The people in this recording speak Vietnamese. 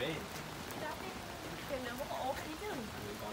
đi. Đi đó đi. Chừng nào có ổn đi chứ.